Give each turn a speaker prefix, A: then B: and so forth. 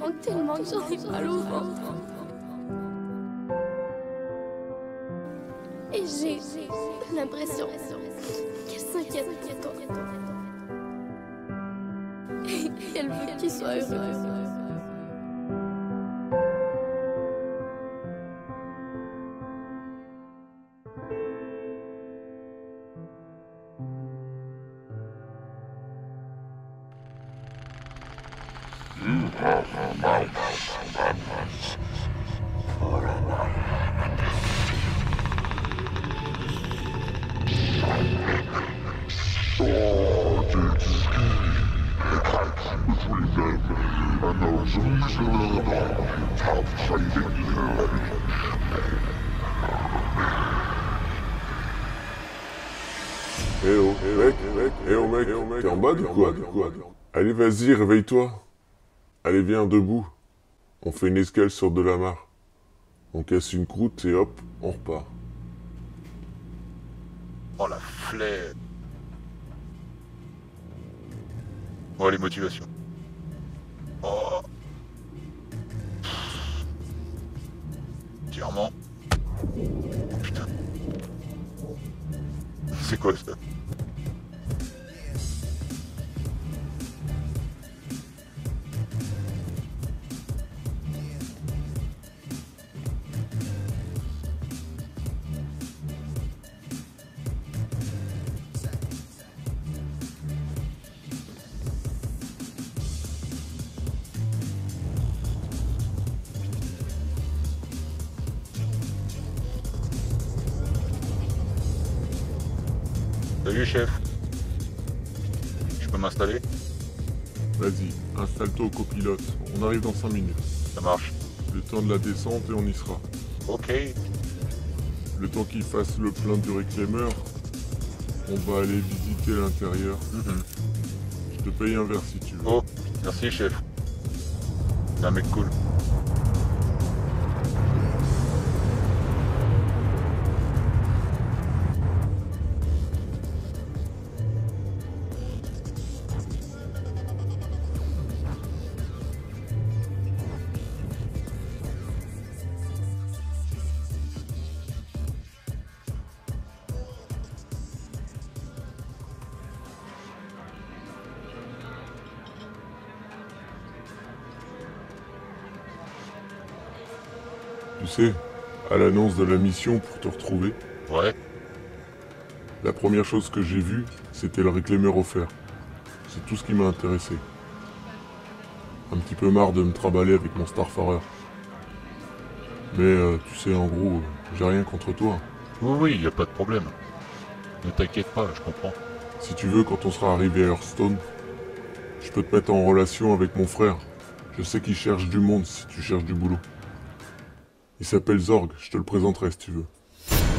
A: manque tellement que j'en ai mal au ventre. Et j'ai l'impression qu'elle s'inquiète pour toi. Et elle veut qu'il soit heureux.
B: You have nice standards for a life in the sordid scheme between them and those miserable top-siding village.
C: Mec, t'es en bas du quoi? Allez, vas-y, réveille-toi. Allez, viens, debout. On fait une escale sur de la mare. On casse une croûte et hop, on repart.
D: Oh la flemme. Oh les motivations. Oh. Tirement. Putain. C'est quoi ça? Salut chef. Je peux m'installer?
C: Vas-y, installe-toi au copilote. On arrive dans 5 minutes.
D: Ça marche.
C: Le temps de la descente et on y sera.
D: Ok.
C: Le temps qu'il fasse le plein du réclameur, on va aller visiter l'intérieur. Je te paye un verre si tu veux.
D: Oh, merci chef. C'est un mec cool.
C: Tu sais, à l'annonce de la mission pour te retrouver,
D: Ouais.
C: la première chose que j'ai vue, c'était le réclameur offert. C'est tout ce qui m'a intéressé. Un petit peu marre de me trimballer avec mon Starfarer. Mais tu sais, en gros, j'ai rien contre toi.
D: Oui, y a pas de problème. Ne t'inquiète pas, je comprends.
C: Si tu veux, quand on sera arrivé à Hearthstone, je peux te mettre en relation avec mon frère. Je sais qu'il cherche du monde si tu cherches du boulot. Il s'appelle Zorg, je te le présenterai si tu veux.